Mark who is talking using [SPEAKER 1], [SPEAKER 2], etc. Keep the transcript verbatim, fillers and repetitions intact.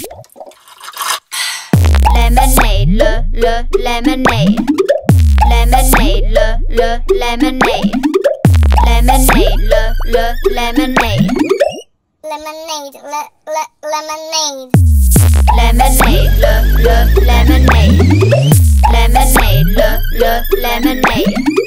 [SPEAKER 1] Lemonade, le, le, lemonade. Lemonade, le, le, lemonade. Lemonade, le, le, lemonade.
[SPEAKER 2] Lemonade, le, le, lemonade.
[SPEAKER 1] Lemonade, le, le, lemonade. Lemonade, le, le, lemonade.